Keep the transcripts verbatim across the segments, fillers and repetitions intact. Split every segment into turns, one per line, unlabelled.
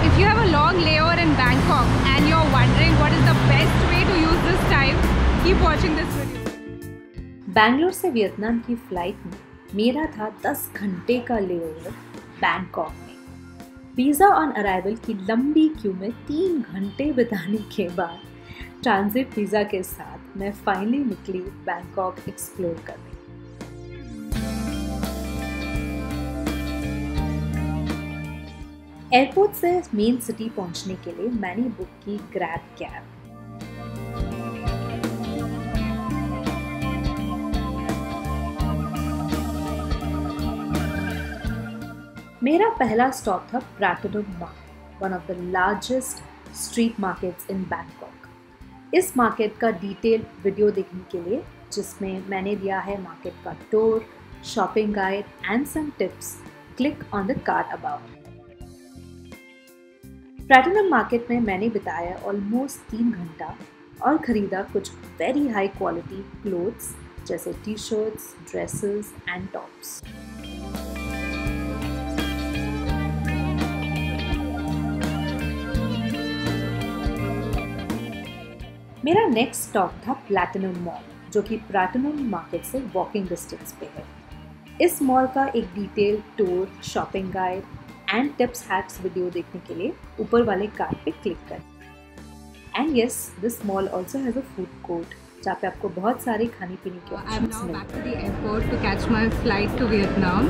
If you have a long layover in Bangkok and you're wondering what is the best way to use this time, keep watching this video.
Bangalore से Vietnam की flight में मेरा था दस घंटे का layover Bangkok में। Visa on arrival की लंबी क्यू में तीन घंटे बिताने के बाद ट्रांजिट वीज़ा के साथ मैं फाइनली निकली बैंकॉक एक्सप्लोर करने। एयरपोर्ट से मेन सिटी पहुंचने के लिए मैंने बुक की ग्रैब कैब। मेरा पहला स्टॉप था Pratunam market, one of the largest street markets in Bangkok. इस मार्केट का डिटेल वीडियो देखने के लिए, जिसमें मैंने दिया है मार्केट का tour, shopping guide and some tips, click on the card above. Platinum market में मैंने बिताया ऑलमोस्ट तीन घंटा और ख़रीदा कुछ वेरी हाई क्वालिटी क्लोथ्स जैसे T shirts, dresses and tops. मेरा नेक्स्ट स्टॉप था प्लैटिनम मॉल, जो कि प्लैटिनम मार्केट से वॉकिंग डिस्टेंस पे है। इस मॉल का एक detail tour, shopping guide and tips hacks video देखने के लिए ऊपर वाले कार्ड पे क्लिक करें। And yes, this mall also has a food court जहाँ पे आपको बहुत सारे खाने पीने के ऑप्शंस मिलते हैं।
I'm now back to the airport to catch my flight to Vietnam,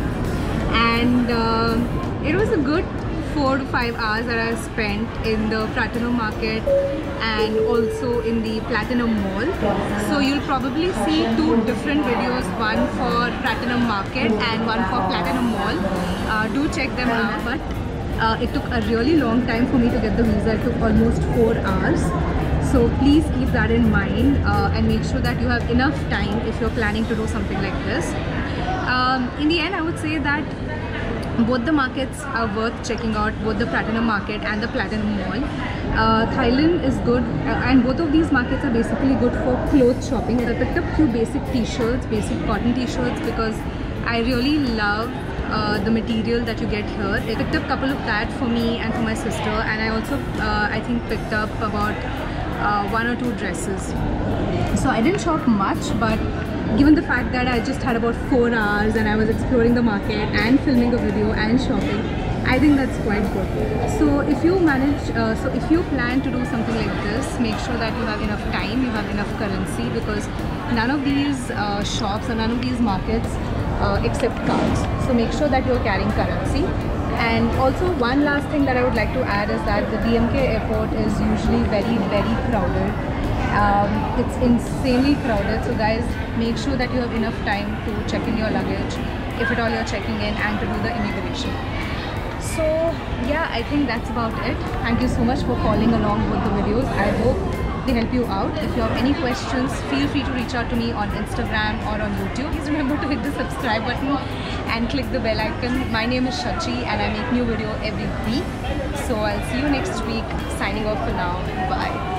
and uh, it was a good four to five hours that I spent in the Pratunam Market and also in the Platinum Mall. So you'll probably see two different videos, one for Pratunam Market and one for Platinum Mall. Uh, do check them out. But uh, it took a really long time for me to get the visa. It took almost four hours. So please keep that in mind uh, and make sure that you have enough time if you're planning to do something like this. Um, in the end, I would say that both the markets are worth checking out, both the Pratunam Market and the Platinum Mall. Uh, Thailand is good, uh, and both of these markets are basically good for clothes shopping. I picked up few basic t-shirts, basic cotton t-shirts, because I really love uh, the material that you get here. I picked up a couple of that for me and for my sister, and I also uh, I think picked up about uh, one or two dresses. So I didn't shop much, but given the fact that I just had about four hours and I was exploring the market and filming a video and shopping, I think that's quite good. So if you manage, uh, so if you plan to do something like this, make sure that you have enough time, you have enough currency, because none of these uh, shops or none of these markets uh, accept cards. So make sure that you're carrying currency. And also one last thing that I would like to add is that the D M K airport is usually very, very crowded. Um, it's insanely crowded, so guys, make sure that you have enough time to check in your luggage, if at all you're checking in, and to do the immigration. So yeah, I think that's about it. Thank you so much for following along with the videos. I hope they help you out. If you have any questions, feel free to reach out to me on Instagram or on YouTube. Please remember to hit the subscribe button and click the bell icon. My name is Shachi and I make new video every week. So I'll see you next week. Signing off for now. Bye.